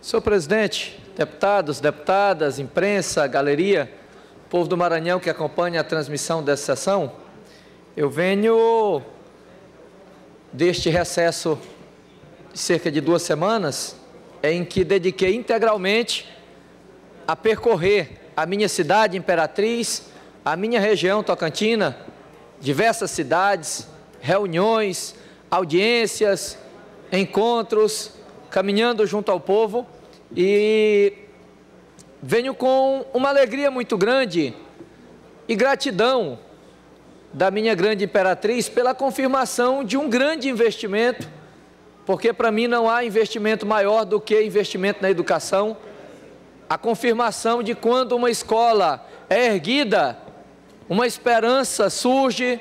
Senhor presidente, deputados, deputadas, imprensa, galeria, povo do Maranhão que acompanha a transmissão dessa sessão, eu venho deste recesso de cerca de 2 semanas, em que dediquei integralmente a percorrer a minha cidade, Imperatriz, a minha região tocantina, diversas cidades, reuniões, audiências, encontros, caminhando junto ao povo, e venho com uma alegria muito grande e gratidão da minha grande Imperatriz pela confirmação de um grande investimento, porque para mim não há investimento maior do que investimento na educação. A confirmação de quando uma escola é erguida, uma esperança surge.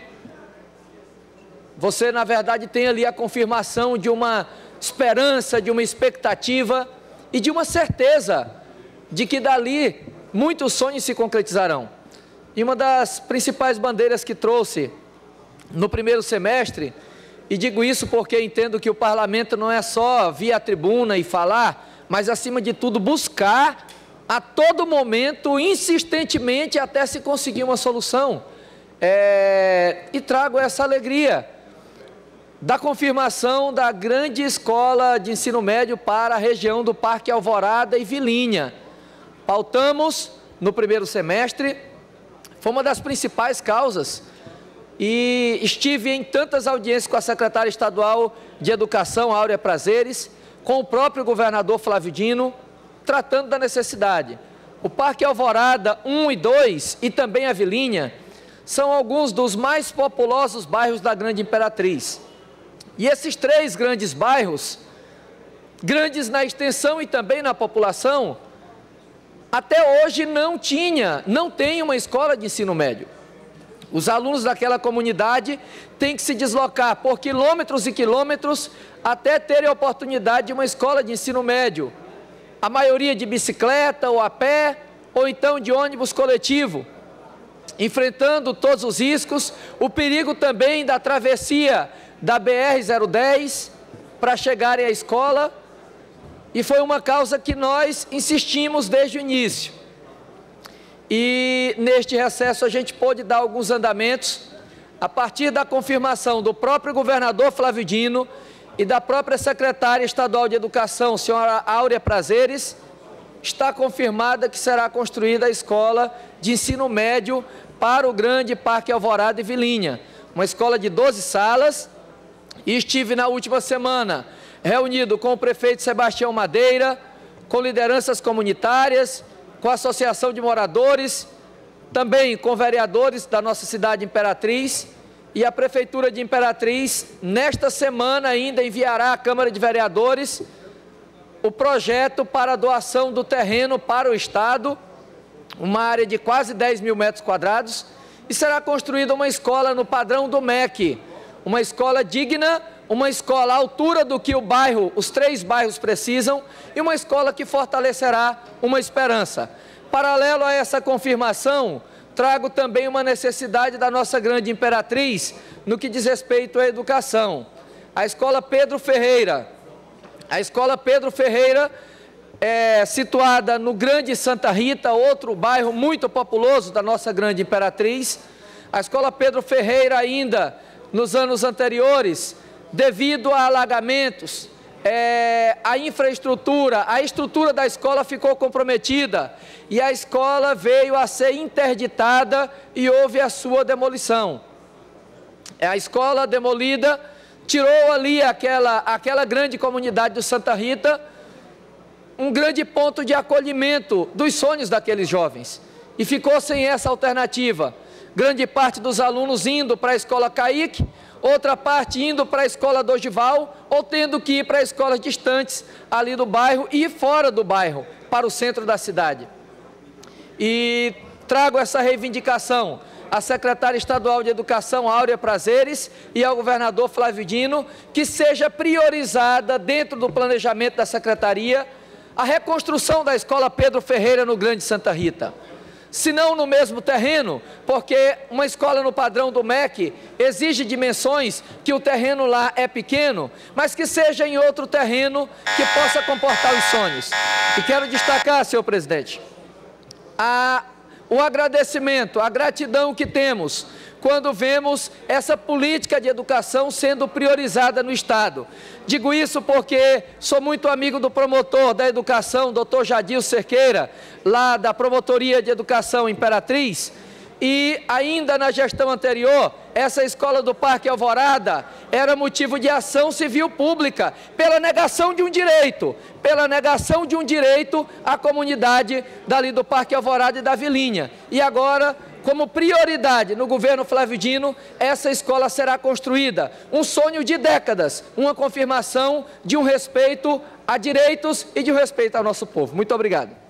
Você, na verdade, tem ali a confirmação de uma esperança, de uma expectativa e de uma certeza de que dali muitos sonhos se concretizarão. E uma das principais bandeiras que trouxe no primeiro semestre, e digo isso porque entendo que o parlamento não é só vir à tribuna e falar, mas acima de tudo buscar a todo momento, insistentemente, até se conseguir uma solução. E trago essa alegria da confirmação da grande escola de ensino médio para a região do Parque Alvorada e Vilinha. Pautamos no primeiro semestre, foi uma das principais causas, e estive em tantas audiências com a secretária estadual de Educação, Áurea Prazeres, com o próprio governador Flávio Dino, tratando da necessidade. O Parque Alvorada 1 e 2 e também a Vilinha são alguns dos mais populosos bairros da grande Imperatriz. E esses 3 grandes bairros, grandes na extensão e também na população, até hoje não tem uma escola de ensino médio. Os alunos daquela comunidade têm que se deslocar por quilômetros e quilômetros até terem a oportunidade de uma escola de ensino médio. A maioria de bicicleta ou a pé, ou então de ônibus coletivo, enfrentando todos os riscos, o perigo também da travessia da BR-010 para chegarem à escola, e foi uma causa que nós insistimos desde o início. E neste recesso a gente pôde dar alguns andamentos, a partir da confirmação do próprio governador Flávio Dino e da própria secretária estadual de Educação, senhora Áurea Prazeres, está confirmada que será construída a escola de ensino médio para o grande Parque Alvorada e Vilinha, uma escola de 12 salas, e estive na última semana reunido com o prefeito Sebastião Madeira, com lideranças comunitárias, com a associação de moradores, também com vereadores da nossa cidade Imperatriz, e a prefeitura de Imperatriz nesta semana ainda enviará à Câmara de Vereadores o projeto para a doação do terreno para o Estado, uma área de quase 10 mil metros quadrados, e será construída uma escola no padrão do MEC, uma escola digna, uma escola à altura do que os 3 bairros precisam, e uma escola que fortalecerá uma esperança. Paralelo a essa confirmação, trago também uma necessidade da nossa grande Imperatriz no que diz respeito à educação. A Escola Pedro Ferreira. A Escola Pedro Ferreira é situada no Grande Santa Rita, outro bairro muito populoso da nossa grande Imperatriz. A Escola Pedro Ferreira ainda, nos anos anteriores, devido a alagamentos, a infraestrutura, a estrutura da escola ficou comprometida e a escola veio a ser interditada e houve a sua demolição. A escola demolida tirou ali aquela grande comunidade do Santa Rita um grande ponto de acolhimento dos sonhos daqueles jovens, e ficou sem essa alternativa. Grande parte dos alunos indo para a escola Caíque, outra parte indo para a escola Dogival, ou tendo que ir para escolas distantes ali do bairro e fora do bairro, para o centro da cidade. E trago essa reivindicação à secretária estadual de Educação, Áurea Prazeres, e ao governador Flávio Dino, que seja priorizada dentro do planejamento da secretaria a reconstrução da Escola Pedro Ferreira no Grande Santa Rita. se não no mesmo terreno, porque uma escola no padrão do MEC exige dimensões que o terreno lá é pequeno, mas que seja em outro terreno que possa comportar os sonhos. E quero destacar, senhor presidente, o agradecimento, a gratidão que temos quando vemos essa política de educação sendo priorizada no Estado. Digo isso porque sou muito amigo do promotor da educação, doutor Jadil Cerqueira, lá da Promotoria de Educação Imperatriz, e ainda na gestão anterior, essa escola do Parque Alvorada era motivo de ação civil pública, pela negação de um direito à comunidade dali do Parque Alvorada e da Vilinha. E agora, como prioridade no governo Flávio Dino, essa escola será construída. Um sonho de décadas, uma confirmação de um respeito a direitos e de um respeito ao nosso povo. Muito obrigado.